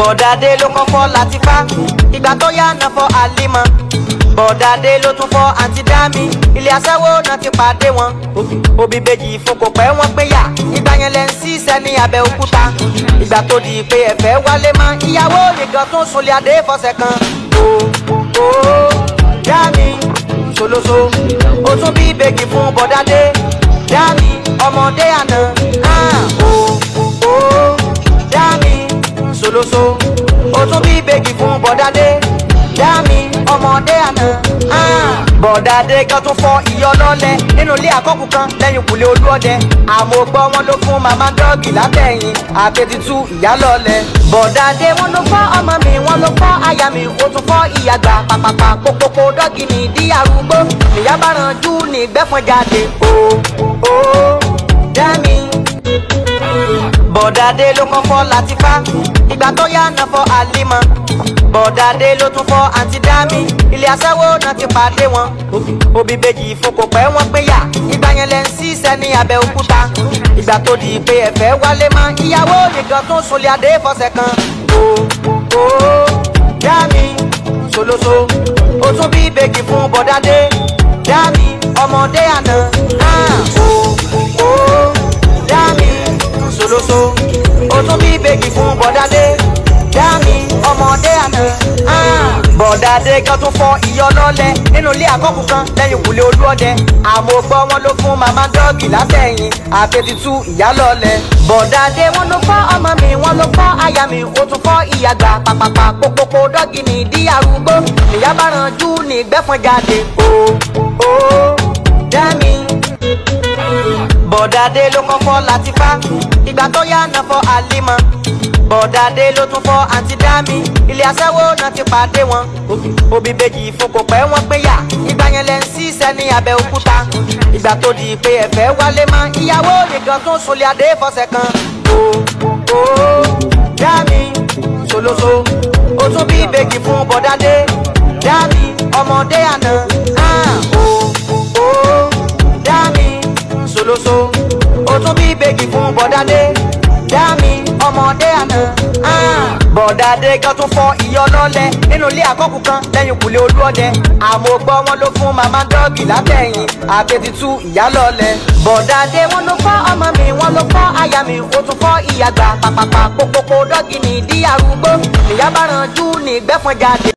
Bọ̀dádé ló kọ́ fọ́ Latifa, ìgbà tó yá náà fọ́ Halima. Bọ̀dádé ló tún fọ́ àǹtí Dami, ilé aṣẹ́wó náà ti pàdé wọn. Òbí bèjì fún kò pẹ́ wọ́n péyà, ìgbà yẹn lẹ́ ń ṣiṣẹ́ ní Abẹ́òkúta. Ìgbà tó di pé ẹ̀fẹ́ wálé mọ́, ìyàwó nìkan tún sunlé adé fọ́sẹ̀ kan. Dami ṣolóṣo, ó tún bí bèjì fún Bọ̀dádé. Dami ọmọdé àná. Dami ṣolóṣo, ó tún bí bèjì fún Bọ̀dádé. Dami ọmọdé àná. Bọ̀dádé kan tún fọ́ ìyá ọlọ́lẹ̀ nínú ilé àkọ́kù kan lẹ́yìn kùlé Olúọdẹ. Àmọ́ gbọ́ wọn ló fún màmá dọ́ọ̀gì látẹ̀yìn àpètìtù ìyá lọ́lẹ̀. Bọ̀dádé wọn ló fọ́ ọmọ mi, wọn ló fọ́ aya mi, ó tún fọ́ ìyàgbà pàpàpà pópópó dọ́ọ̀gì ní ìdí arúgbó. Ìyá bá ranjú ní ìgbẹ́fọn jáde. Dami. Bọ̀dádé ló kọ́ fọ́ Latifa, ìgbà tó yá náà fọ́ Halima. Bọ̀dádé ló tún fọ́ àǹtí Dami, ilé aṣẹ́wó náà ti pàdé wọn. Òbí bèjì fún kò pẹ́ wọ́n péyà, ìgbà yẹn lẹ́ ń ṣiṣẹ́ ní Abẹ́òkúta. Ìgbà tó di pé ẹ̀fẹ́ wálé mọ́, ìyàwó nìkan tún sunlé adé fọ́sẹ̀ kan. Dami ṣolóṣo, ó tún bí bèjì fún Bọ̀dádé. Dami ọmọdé àná. Dami ṣolóṣo, ó tún bí bèjì fún Bọ̀dádé. Dami ọmọdé àná. Bọ̀dádé kan tún fọ́ ìyá ọlọ́lẹ̀ nínú ilé àkọ́kù kan lẹ́yìn kùlé Olúọdẹ. Àmọ́ gbọ́ wọn ló fún màmá dọ́ọ̀gì látẹ̀yìn àpètìtù ìyá lọ́lẹ̀. Bọ̀dádé wọn ló fọ́ ọmọ mi, wọn ló fọ́ aya mi, ó tún fọ́ ìyàgbà pàpàpà pópópó dọ́ọ̀gì ní ìdí arúgbó. Ìyá bá ranjú ní ìgbẹ́fọn jáde. Dami. Bọ̀dádé ló kọ́ fọ́ Latifa, ìgbà tó yá náà fọ́ Halima. Bọ̀dádé ló tún fọ́ àǹtí Dami, ilé aṣẹ́wó náà ti pàdé wọn. Òbí bèjì fún kò pẹ́ wọ́n péyà, ìgbà yẹn lẹ́ ń ṣiṣẹ́ ní Abẹ́òkúta. Ìgbà tó di pé ẹ̀fẹ́ wálé mọ́, ìyàwó nìkan tún sunlé adé fọ́sẹ̀ kan. Dami ṣolóṣo, ó tún bí bèjì fún Bọ̀dádé. Dami ọmọdé àná. Dami ṣolóṣo, ó tún bí bèjì fún Bọ̀dádé. Dami ọmọdé àná. Bọ̀dádé kan tún fọ́ ìyá ọlọ́lẹ̀ nínú ilé àkọ́kù kan lẹ́yìn kùlé Olúọdẹ. Àmọ́ gbọ́ wọn ló fún màmá dọ́ọ̀gì látẹ̀yìn àpètìtù ìyá lọ́lẹ̀. Bọ̀dádé wọn ló fọ́ ọmọ mi, wọn ló fọ́ aya mi, ó tún fọ́ ìyàgbà pàpàpà pópópó dọ́ọ̀gì ní ìdí arúgbó. Ìyá bá ranjú ní ìgbẹ́fọn jáde.